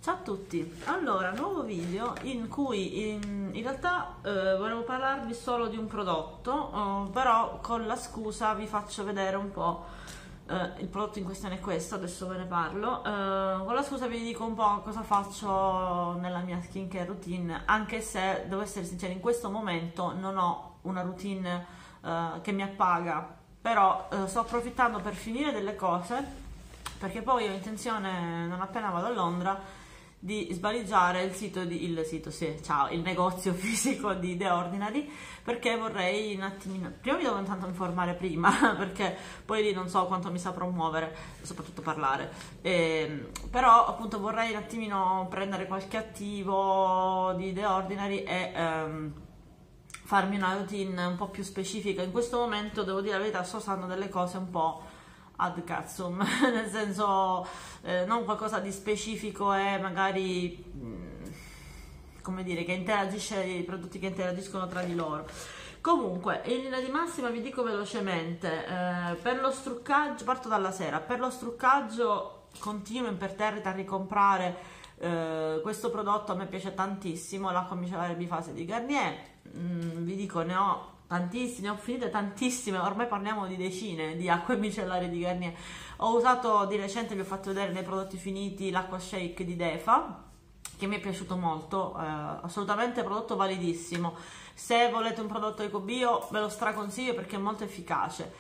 Ciao a tutti, allora nuovo video in cui in realtà volevo parlarvi solo di un prodotto, però con la scusa vi faccio vedere un po'. Il prodotto in questione è questo, adesso ve ne parlo. Con la scusa vi dico un po' cosa faccio nella mia skincare routine, anche se devo essere sincera, in questo momento non ho una routine che mi appaga, però sto approfittando per finire delle cose, perché poi ho intenzione, non appena vado a Londra, di svaligiare il negozio fisico di The Ordinary, perché vorrei un attimino, prima mi devo intanto informare prima perché poi lì non so quanto mi saprò muovere, soprattutto parlare, però appunto vorrei un attimino prendere qualche attivo di The Ordinary e farmi una routine un po' più specifica. In questo momento devo dire la verità, sto usando delle cose un po' ad cazzum, nel senso non qualcosa di specifico e magari come dire, che interagisce, i prodotti che interagiscono tra di loro. Comunque in linea di massima vi dico velocemente, per lo struccaggio parto dalla sera. Per lo struccaggio continuo imperterrita a ricomprare questo prodotto, a me piace tantissimo, l'acqua micellare bifase di Garnier. Vi dico, ne ho tantissime, ho finite tantissime, ormai parliamo di decine di acque micellari di Garnier. Ho usato di recente, vi ho fatto vedere nei prodotti finiti, l'acqua shake di Defa, che mi è piaciuto molto, assolutamente prodotto validissimo. Se volete un prodotto ecobio ve lo straconsiglio perché è molto efficace.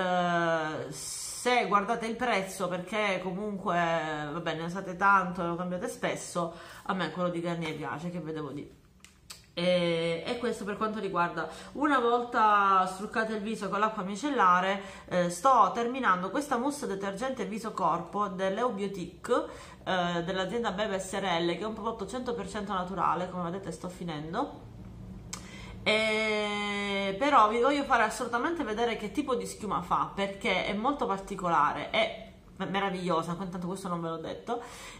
Se guardate il prezzo, perché comunque vabbè, ne usate tanto e lo cambiate spesso, a me quello di Garnier piace, che vedevo di. E questo per quanto riguarda, una volta struccato il viso con l'acqua micellare, sto terminando questa mousse detergente viso corpo dell'Eubiotic, dell'azienda Bebe SRL, che è un prodotto 100% naturale, come vedete sto finendo. Però vi voglio fare assolutamente vedere che tipo di schiuma fa, perché è molto particolare, è meravigliosa, intanto questo non ve l'ho detto,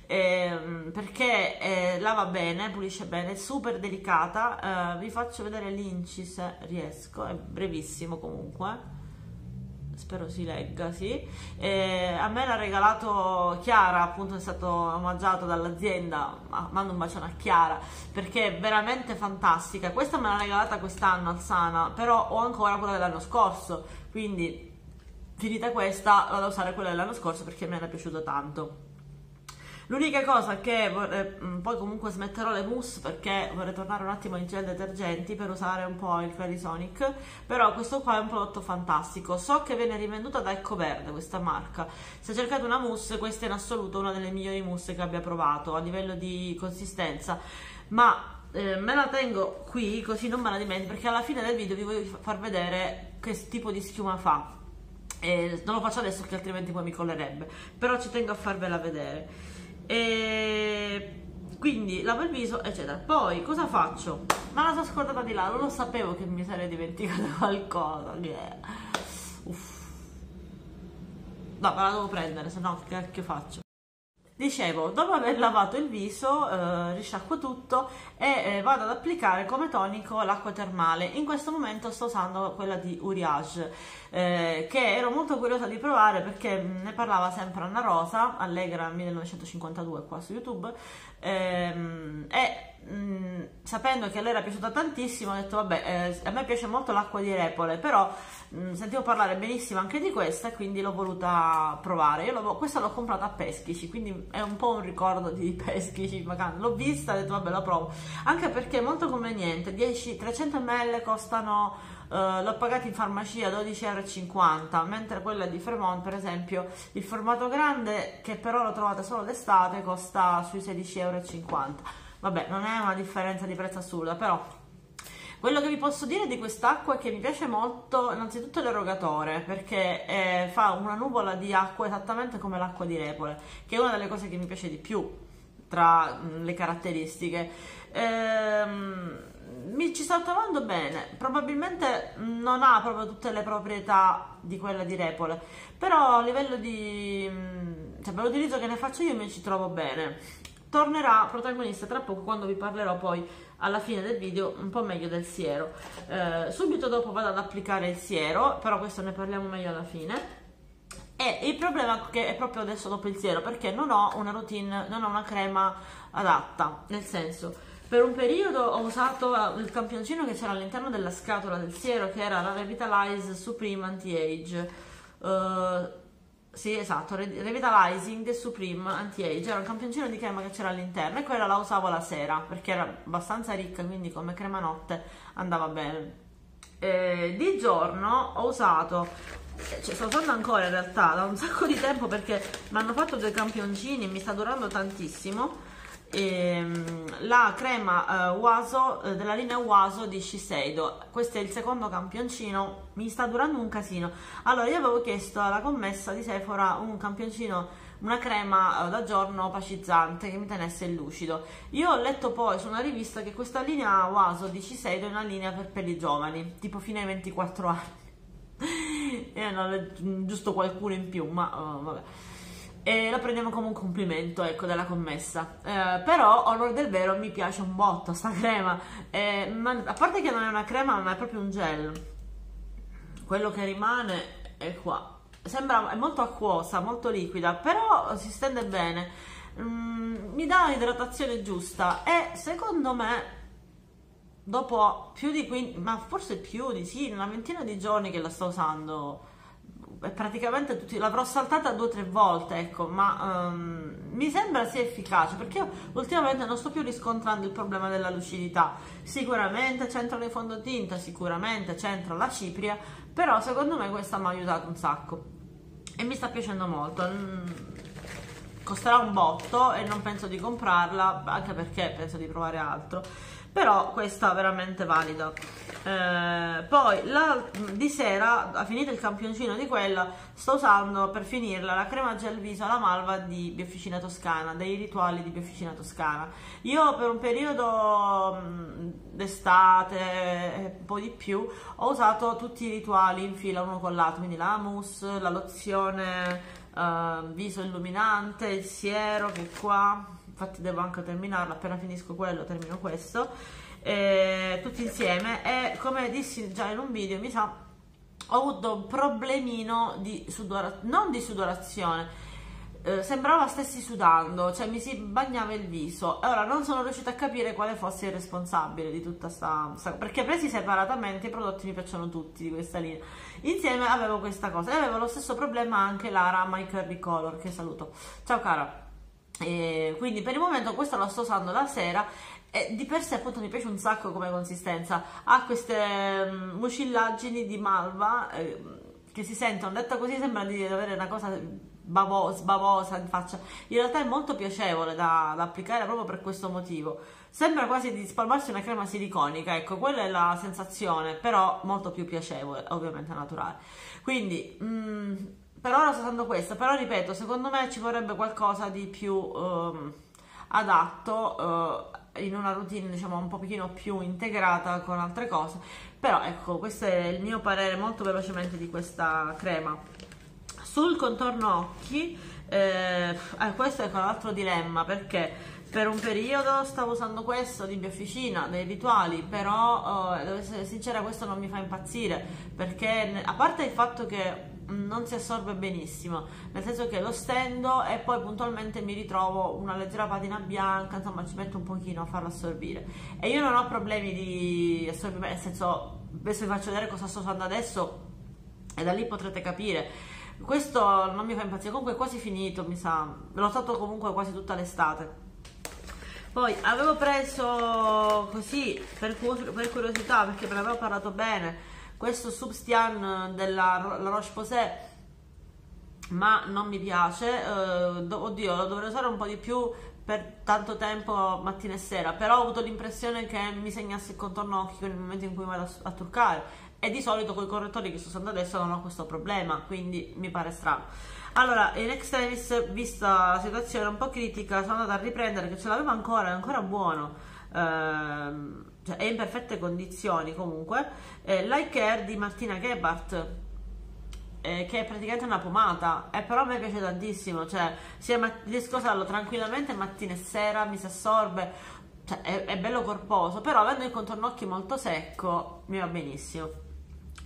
perché lava bene, pulisce bene, è super delicata. Vi faccio vedere l'inci se riesco, è brevissimo comunque, spero si legga, sì. A me l'ha regalato Chiara, appunto è stato omaggiato dall'azienda, mando un bacione a Chiara perché è veramente fantastica. Questa me l'ha regalata quest'anno al Sana, però ho ancora quella dell'anno scorso, quindi finita questa vado a usare quella dell'anno scorso perché mi era piaciuto tanto. L'unica cosa che poi comunque smetterò le mousse, perché vorrei tornare un attimo ai gel detergenti per usare un po' il Clarisonic, però questo qua è un prodotto fantastico. So che viene rivenduta da Ecoverde questa marca. Se cercate una mousse, questa è in assoluto una delle migliori mousse che abbia provato a livello di consistenza, ma me la tengo qui così non me la dimentico, perché alla fine del video vi voglio far vedere che tipo di schiuma fa. Non lo faccio adesso perché altrimenti poi mi collerebbe, però ci tengo a farvela vedere. Quindi lavo il viso eccetera. Poi cosa faccio? Ma la sono scordata di là, non lo sapevo che mi sarei dimenticata qualcosa. Uff. No, me la devo prendere, se no che faccio? Dicevo, dopo aver lavato il viso, risciacquo tutto e vado ad applicare come tonico l'acqua termale. In questo momento sto usando quella di Uriage, che ero molto curiosa di provare perché ne parlava sempre Anna Rosa, Allegra 1952 qua su YouTube, sapendo che a lei era piaciuta tantissimo ho detto vabbè, a me piace molto l'acqua di Repole, però sentivo parlare benissimo anche di questa e quindi l'ho voluta provare. Questa l'ho comprata a Peschici, quindi è un po' un ricordo di Peschici, magari l'ho vista e ho detto vabbè, la provo, anche perché è molto conveniente. 300 ml costano, l'ho pagata in farmacia 12,50 €, mentre quella di Fremont, per esempio, il formato grande, che però lo trovate solo d'estate, costa sui 16,50 €. Vabbè, non è una differenza di prezzo assurda, però quello che vi posso dire di quest'acqua è che mi piace molto innanzitutto l'erogatore, perché fa una nuvola di acqua esattamente come l'acqua di Repole, che è una delle cose che mi piace di più tra le caratteristiche. Ci sto trovando bene, probabilmente non ha proprio tutte le proprietà di quella di Repole, però a livello di per l'utilizzo che ne faccio io mi ci trovo bene. Tornerà protagonista tra poco, quando vi parlerò poi alla fine del video un po' meglio del siero. Subito dopo vado ad applicare il siero, però questo ne parliamo meglio alla fine. E il problema è che è proprio adesso dopo il siero, perché non ho una routine, non ho una crema adatta, nel senso, per un periodo ho usato il campioncino che c'era all'interno della scatola del siero, che era la Revitalize Supreme Anti-Age. Sì, esatto, Revitalizing Supreme Anti-Age, era un campioncino di crema che c'era all'interno, e quella la usavo la sera perché era abbastanza ricca, quindi come crema notte andava bene. Di giorno ho usato, cioè sto usando ancora in realtà da un sacco di tempo, perché mi hanno fatto due campioncini, mi sta durando tantissimo, la crema Waso, della linea Waso di Shiseido. Questo è il secondo campioncino, mi sta durando un casino. Allora, io avevo chiesto alla commessa di Sephora un campioncino, una crema da giorno opacizzante che mi tenesse il lucido. Io ho letto poi su una rivista che questa linea Waso di Shiseido è una linea per pelli giovani, tipo fino ai 24 anni. Giusto qualcuno in più, ma vabbè. E la prendiamo come un complimento, ecco, della commessa. Però, onore del vero, mi piace un botto sta crema. Ma, a parte che non è una crema, ma è proprio un gel. Quello che rimane è qua. Sembra, è molto acquosa, molto liquida, però si stende bene. Mi dà l'idratazione giusta, e secondo me, dopo più di 15, ma forse più di, sì, una ventina di giorni che la sto usando, praticamente tutti, l'avrò saltata 2 o 3 volte, ecco, ma mi sembra sia efficace, perché io ultimamente non sto più riscontrando il problema della lucidità. Sicuramente c'entrano i fondotinta, sicuramente c'entra la cipria, però secondo me questa mi ha aiutato un sacco e mi sta piacendo molto. Costerà un botto e non penso di comprarla, anche perché penso di provare altro, però questa è veramente valida. Poi di sera, a finito il campioncino di quella, sto usando per finirla la crema gel viso alla malva di Biofficina Toscana, dei rituali di Biofficina Toscana. Io per un periodo d'estate e un po' di più ho usato tutti i rituali in fila uno con l'altro, quindi la mousse, la lozione viso illuminante, il siero che è qua, infatti devo anche terminarlo, appena finisco quello termino questo, tutti insieme. E come dissi già in un video, mi sa, ho avuto un problemino di sudorazione, non di sudorazione, sembrava stessi sudando, cioè mi si bagnava il viso, e ora non sono riuscita a capire quale fosse il responsabile di tutta sta perché presi separatamente i prodotti mi piacciono tutti di questa linea, insieme avevo questa cosa, e avevo lo stesso problema anche Lara My Curly Color, che saluto, ciao cara. Quindi per il momento questa la sto usando la sera, e di per sé appunto mi piace un sacco come consistenza, ha queste mucillaggini di malva che si sentono, detta così sembra di avere una cosa sbavosa in faccia, in realtà è molto piacevole da applicare proprio per questo motivo, sembra quasi di spalmarsi una crema siliconica, ecco, quella è la sensazione, però molto più piacevole, ovviamente naturale. Quindi per ora sto usando questa, però ripeto, secondo me ci vorrebbe qualcosa di più adatto, in una routine diciamo un pochino più integrata con altre cose, però ecco, questo è il mio parere molto velocemente di questa crema. Sul contorno occhi, questo è un altro dilemma, perché per un periodo stavo usando questo di Biofficina, dei rituali, però devo essere sincera, questo non mi fa impazzire, perché a parte il fatto che non si assorbe benissimo, nel senso che lo stendo e poi puntualmente mi ritrovo una leggera patina bianca, insomma ci metto un pochino a farlo assorbire, e io non ho problemi di assorbimento, nel senso, adesso vi faccio vedere cosa sto usando adesso e da lì potrete capire. Questo non mi fa impazzire, comunque è quasi finito, mi sa, l'ho usato comunque quasi tutta l'estate. Poi avevo preso così per curiosità, perché me ne avevo parlato bene, questo Substian della La Roche-Posay, ma non mi piace, oddio, lo dovrei usare un po' di più per tanto tempo mattina e sera, però ho avuto l'impressione che mi segnasse il contorno occhi nel momento in cui vado a truccare, e di solito con i correttori che sto usando adesso non ho questo problema, quindi mi pare strano. Allora, in extremis, vista la situazione un po' critica, sono andata a riprendere, che ce l'avevo ancora, è ancora buono, cioè è in perfette condizioni comunque, l'Eye Care di Martina Gebhardt, che è praticamente una pomata, però a me piace tantissimo, cioè riesco a usarlo tranquillamente mattina e sera, mi si assorbe, cioè è bello corposo, però avendo il contorno occhi molto secco mi va benissimo.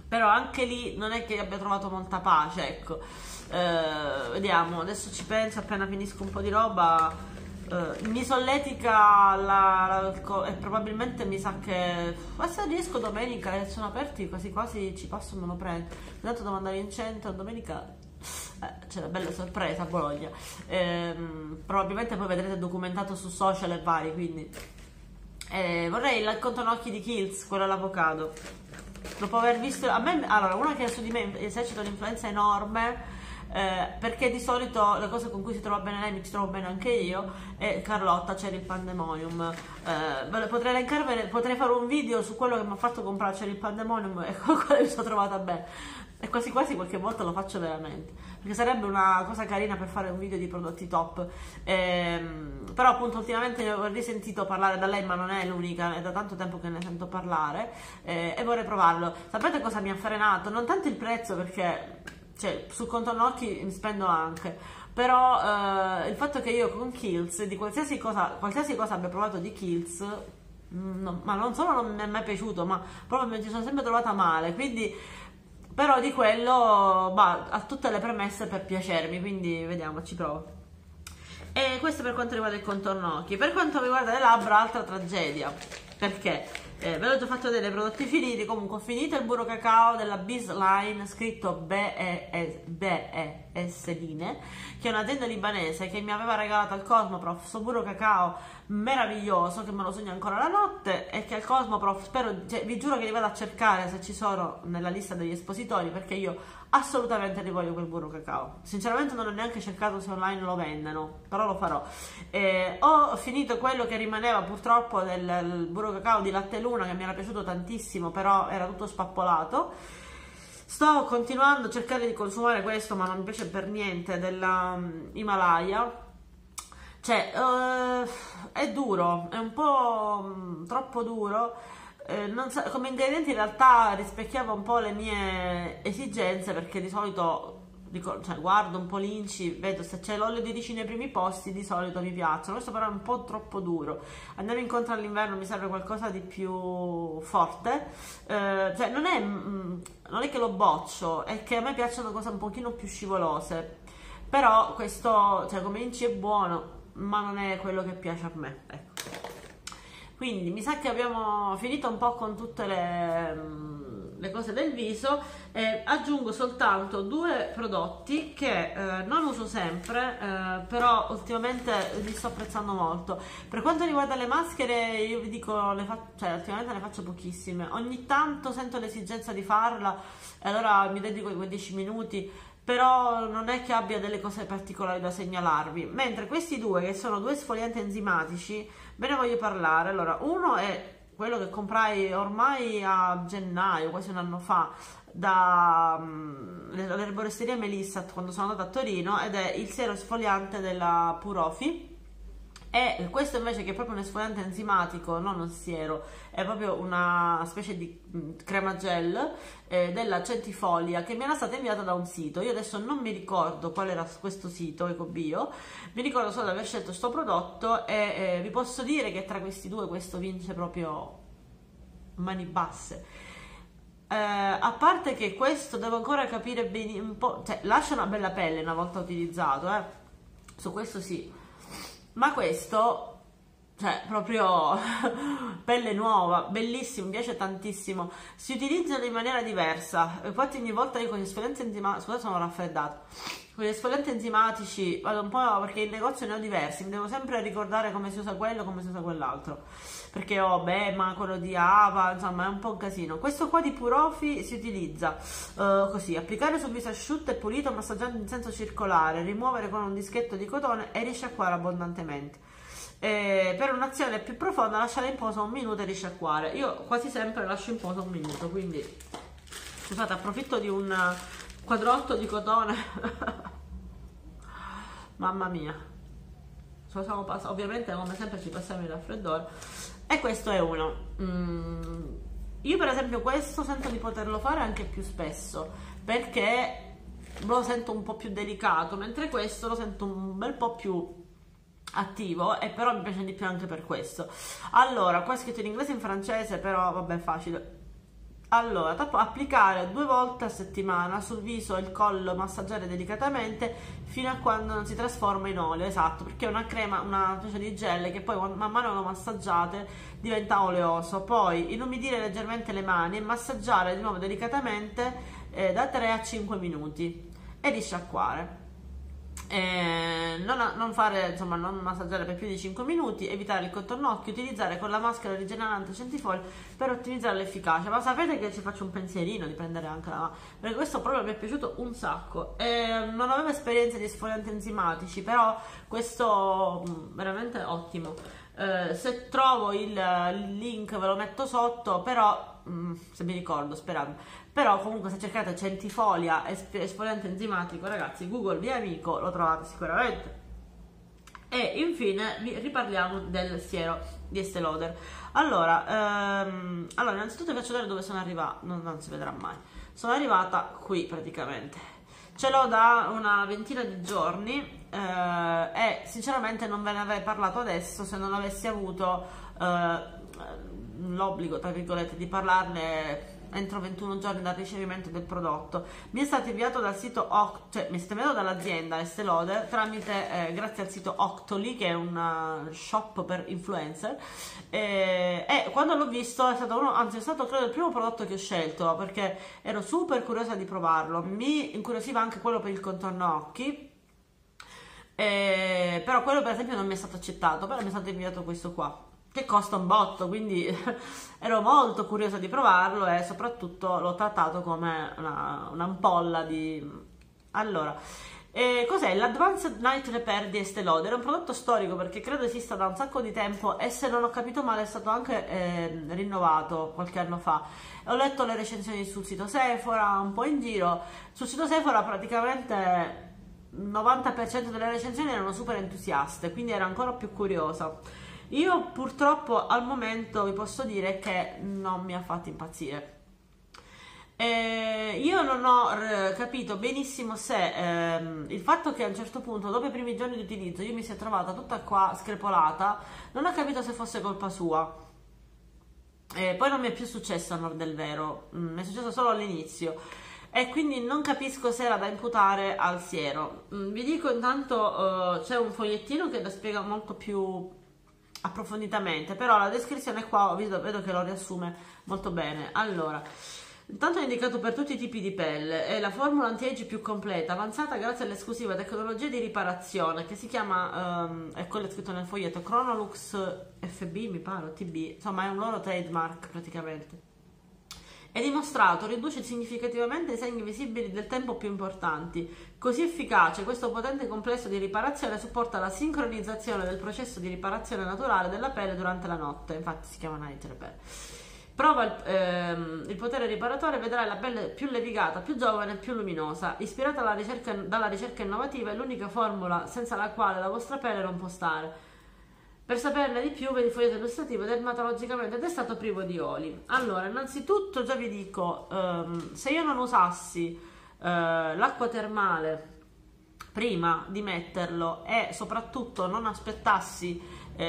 però anche lì non è che abbia trovato molta pace, ecco. Vediamo, adesso ci penso appena finisco un po' di roba. Mi solletica e probabilmente mi sa che se riesco domenica e sono aperti quasi quasi ci passo e me lo prendo. Intanto devo andare in centro domenica, c'è una bella sorpresa a Bologna. Probabilmente poi vedrete documentato su social e vari, quindi vorrei il contonocchi di Kiehl's, quello all'avocado. Dopo aver visto, a me, allora, una che su di me esercita un'influenza enorme, perché di solito le cose con cui si trova bene lei mi ci trovo bene anche io, e Carlotta Cherry il Pandemonium. Potrei elencarvene, potrei fare un video su quello che mi ha fatto comprare Cherry il Pandemonium e con quello mi sono trovata bene, e quasi quasi qualche volta lo faccio veramente, perché sarebbe una cosa carina per fare un video di prodotti top. Però appunto ultimamente ho risentito parlare da lei, ma non è l'unica, è da tanto tempo che ne sento parlare, e vorrei provarlo. Sapete cosa mi ha frenato? Non tanto il prezzo, perché cioè, sul contornocchi mi spendo anche, però il fatto che io con Kiehl's, di qualsiasi cosa abbia provato di Kiehl's, ma non solo non mi è mai piaciuto, ma proprio mi ci sono sempre trovata male, quindi, però di quello ha tutte le premesse per piacermi, quindi vediamo, ci provo. E questo per quanto riguarda il contorno occhi. Per quanto riguarda le labbra, altra tragedia, perché ve l'ho già fatto vedere i prodotti finiti. Comunque ho finito il burro cacao della Bizline, scritto BES Line, che è un'azienda libanese che mi aveva regalato al Cosmoprof questo burro cacao meraviglioso, che me lo sogno ancora la notte, e che al Cosmoprof spero, cioè, vi giuro che li vado a cercare se ci sono nella lista degli espositori, perché io assolutamente li voglio quel burro cacao. Sinceramente non ho neanche cercato se online lo vendono, però lo farò. Ho finito quello che rimaneva purtroppo del burro cacao di Latte Luna, che mi era piaciuto tantissimo, però era tutto spappolato. Sto continuando a cercare di consumare questo, ma non mi piace per niente, della Himalaya. Cioè, è duro, è un po' troppo duro. Non so, come ingredienti in realtà rispecchiava un po' le mie esigenze, perché di solito dico, cioè, guardo un po' l'inci, vedo se c'è l'olio di ricino nei primi posti, di solito mi piacciono. Questo però è un po' troppo duro. Andare incontro all'inverno mi serve qualcosa di più forte. Cioè non è che lo boccio, è che a me piacciono cose un pochino più scivolose. Però questo, cioè, come inci è buono, ma non è quello che piace a me, ecco. Quindi mi sa che abbiamo finito un po' con tutte le cose del viso, e aggiungo soltanto due prodotti che non uso sempre, però ultimamente li sto apprezzando molto. Per quanto riguarda le maschere, io vi dico, cioè, ultimamente ne faccio pochissime. Ogni tanto sento l'esigenza di farla e allora mi dedico quei 10 minuti, però non è che abbia delle cose particolari da segnalarvi. Mentre questi due, che sono due esfolianti enzimatici, ve ne voglio parlare. Allora, uno è quello che comprai ormai a gennaio, quasi un anno fa, dall'erboristeria Melissa quando sono andata a Torino, ed è il siero esfoliante della Purofi. E questo invece, che è proprio un esfoliante enzimatico, non un siero, è proprio una specie di crema gel della Centifolia, che mi era stata inviata da un sito. Io adesso non mi ricordo qual era questo sito, Ecobio, mi ricordo solo di aver scelto questo prodotto, e vi posso dire che tra questi due questo vince proprio mani basse. A parte che questo devo ancora capire bene un po', cioè lascia una bella pelle una volta utilizzato, su questo sì. Ma questo, cioè, proprio pelle nuova, bellissimo, mi piace tantissimo. Si utilizzano in maniera diversa. Infatti ogni volta io con gli esfolianti enzimatici, scusate sono raffreddato, con gli esfolianti enzimatici vado un po', perché in negozio ne ho diversi, mi devo sempre ricordare come si usa quello, come si usa quell'altro, perché ho Bema, quello di Ava, insomma è un po' un casino. Questo qua di Purofi si utilizza così: applicare sul viso asciutto e pulito massaggiando in senso circolare, rimuovere con un dischetto di cotone e risciacquare abbondantemente. Per un'azione più profonda lasciare in posa 1 minuto e risciacquare. Io quasi sempre lascio in posa 1 minuto, quindi scusate, approfitto di un quadrotto di cotone. Mamma mia, ovviamente come sempre ci passiamo il raffreddore. E questo è uno. Io per esempio questo sento di poterlo fare anche più spesso, perché lo sento un po' più delicato, mentre questo lo sento un bel po' più attivo, e però mi piace di più anche per questo. Allora, qua è scritto in inglese e in francese, però vabbè, è facile. Allora, applicare 2 volte a settimana sul viso e il collo, massaggiare delicatamente fino a quando non si trasforma in olio, esatto, perché è una crema, una specie di gel che poi man mano che lo massaggiate diventa oleoso. Poi inumidire leggermente le mani e massaggiare di nuovo delicatamente da 3 a 5 minuti e risciacquare. Non fare, insomma, non massaggiare per più di 5 minuti, evitare il contorno occhi, utilizzare con la maschera rigenerante centifoil per ottimizzare l'efficacia. Ma sapete che ci faccio un pensierino di prendere anche la, perché questo proprio mi è piaciuto un sacco. Non avevo esperienza di esfolianti enzimatici, però questo veramente ottimo. Se trovo il link ve lo metto sotto, però se mi ricordo, sperando. Però comunque se cercate centifolia esfoliante enzimatico, ragazzi, Google vi è amico, lo trovate sicuramente. E infine riparliamo del siero di Estée Lauder. Allora, innanzitutto vi faccio vedere dove sono arrivata, non si vedrà mai. Sono arrivata qui praticamente. Ce l'ho da una ventina di giorni e sinceramente non ve ne avrei parlato adesso se non avessi avuto l'obbligo, tra virgolette, di parlarne entro 21 giorni dal ricevimento del prodotto. Mi è stato inviato dal sito cioè mi è stato inviato dall'azienda Estée Lauder tramite grazie al sito Octoly, che è un shop per influencer, e quando l'ho visto è stato è stato credo il primo prodotto che ho scelto, perché ero super curiosa di provarlo. Mi incuriosiva anche quello per il contorno occhi, però quello per esempio non mi è stato accettato, però mi è stato inviato questo qua che costa un botto, quindi ero molto curiosa di provarlo e soprattutto l'ho trattato come un'ampolla di... Allora, cos'è? L'Advanced Night Repair di Estée Lauder. È un prodotto storico perché credo esista da un sacco di tempo e, se non ho capito male, è stato anche rinnovato qualche anno fa. Ho letto le recensioni sul sito Sephora, un po' in giro. Sul sito Sephora praticamente il 90% delle recensioni erano super entusiaste, quindi ero ancora più curiosa. Io purtroppo al momento vi posso dire che non mi ha fatto impazzire. Io non ho capito benissimo se il fatto che a un certo punto, dopo i primi giorni di utilizzo, io mi sia trovata tutta qua screpolata, non ho capito se fosse colpa sua. Poi non mi è più successo a onor del vero, mi è successo solo all'inizio. E quindi non capisco se era da imputare al siero. Vi dico intanto, c'è un fogliettino che lo spiega molto più approfonditamente, però la descrizione qua vedo che lo riassume molto bene. Allora, intanto è indicato per tutti i tipi di pelle, è la formula anti-age più completa, avanzata grazie all'esclusiva tecnologia di riparazione che si chiama, è quello scritto nel foglietto, Chronolux FB, mi pare, o TB, insomma è un loro trademark praticamente. È dimostrato riduce significativamente i segni visibili del tempo più importanti. Così efficace, questo potente complesso di riparazione supporta la sincronizzazione del processo di riparazione naturale della pelle durante la notte, infatti si chiama Night Repair. Prova il potere riparatore, vedrai la pelle più levigata, più giovane e più luminosa. Ispirata dalla ricerca innovativa, è l'unica formula senza la quale la vostra pelle non può stare. Per saperne di più, vedi il foglietto illustrativo dermatologicamente testato privo di oli. Allora, innanzitutto già vi dico, se io non usassi l'acqua termale prima di metterlo e soprattutto non aspettassi,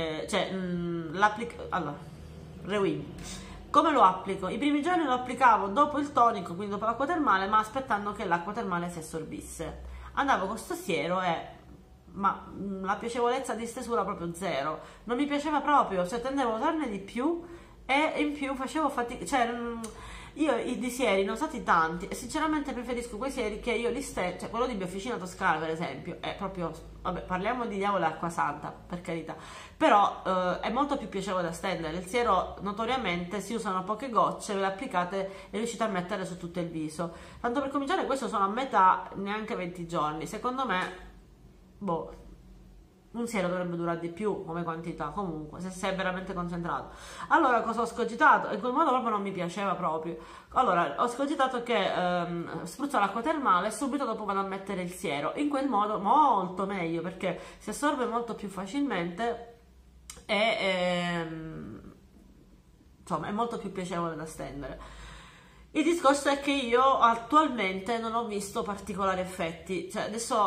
allora, rewind. Come lo applico? I primi giorni lo applicavo dopo il tonico, quindi dopo l'acqua termale, ma aspettando che l'acqua termale si assorbisse. Andavo con sto siero ma la piacevolezza di stesura proprio zero, non mi piaceva proprio, cioè tendevo a usarne di più e in più facevo fatica, cioè io di sieri ne ho usati tanti e sinceramente preferisco quei sieri che io li stendo, cioè quello di Biofficina Toscana per esempio è proprio, vabbè, parliamo di diavolo e acqua santa, per carità, però è molto più piacevole da stendere. Il siero notoriamente si usano poche gocce, ve le applicate e riuscite a mettere su tutto il viso. Tanto per cominciare, questo sono a metà, neanche 20 giorni, secondo me. Boh, un siero dovrebbe durare di più come quantità, comunque, se sei veramente concentrato. Allora, cosa ho scogitato? In quel modo proprio non mi piaceva proprio. Allora, ho scogitato che spruzzo l'acqua termale e subito dopo vado a mettere il siero. In quel modo molto meglio, perché si assorbe molto più facilmente e insomma è molto più piacevole da stendere. Il discorso è che io attualmente non ho visto particolari effetti, cioè adesso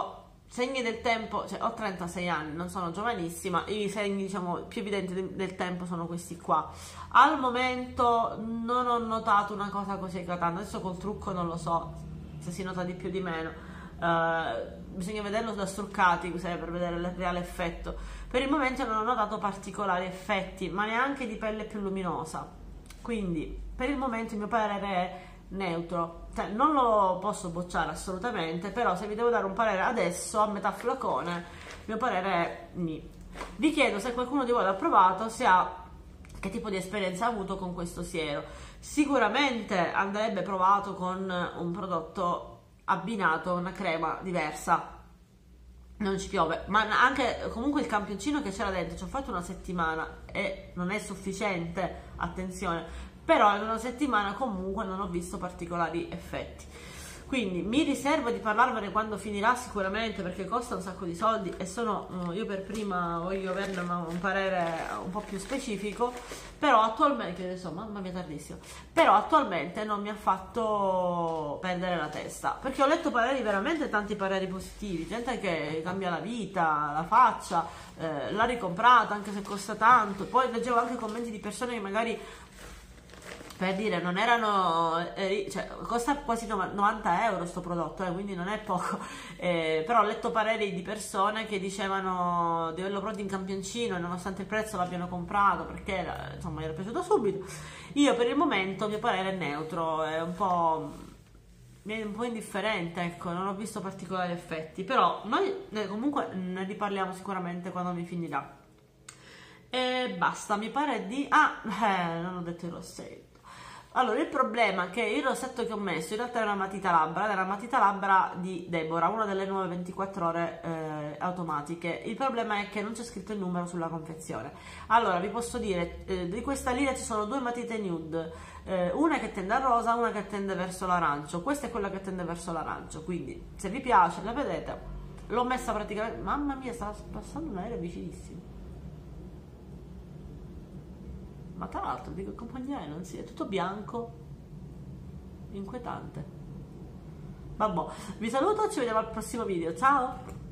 segni del tempo, cioè ho 36 anni, non sono giovanissima, i segni diciamo più evidenti del tempo sono questi qua. Al momento non ho notato una cosa così eclatante, adesso col trucco non lo so se si nota di più o di meno, bisogna vederlo da struccati per vedere il reale effetto. Per il momento non ho notato particolari effetti, ma neanche di pelle più luminosa, quindi per il momento il mio parere è neutro, cioè, non lo posso bocciare assolutamente, però se vi devo dare un parere adesso a metà flacone il mio parere è ni. Vi chiedo se qualcuno di voi l'ha provato, se ha, che tipo di esperienza ha avuto con questo siero. Sicuramente andrebbe provato con un prodotto abbinato a una crema diversa, non ci piove, ma anche comunque il campioncino che c'era dentro ci ho fatto una settimana e non è sufficiente, attenzione, però in una settimana comunque non ho visto particolari effetti, quindi mi riservo di parlarvene quando finirà sicuramente, perché costa un sacco di soldi e io per prima voglio averne un parere un po' più specifico, però attualmente, insomma, mamma mia tardissimo, però attualmente non mi ha fatto perdere la testa, perché ho letto pareri, veramente tanti pareri positivi, gente che cambia la vita, la faccia, l'ha ricomprata anche se costa tanto, poi leggevo anche commenti di persone che magari, per dire, non erano, cioè costa quasi 90 euro sto prodotto, quindi non è poco, però ho letto pareri di persone che dicevano di averlo prodotto in campioncino e nonostante il prezzo l'abbiano comprato perché insomma gli era piaciuto subito. Io per il momento il mio parere è neutro, è un po' indifferente, ecco, non ho visto particolari effetti, però noi comunque ne riparliamo sicuramente quando mi finirà. E basta, mi pare di... non ho detto il rossetto. Allora, il problema è che il rossetto che ho messo in realtà era una matita labbra, era la matita labbra di Deborah, una delle nuove 24 ore automatiche. Il problema è che non c'è scritto il numero sulla confezione. Allora, vi posso dire, di questa linea ci sono due matite nude, una che tende al rosa, una che tende verso l'arancio. Questa è quella che tende verso l'arancio, quindi se vi piace, la vedete, l'ho messa praticamente... Mamma mia, sta passando un aereo vicinissimo. Ma tra l'altro dico che compagnia non si è tutto bianco, inquietante. Vabbè, vi saluto, ci vediamo al prossimo video, ciao.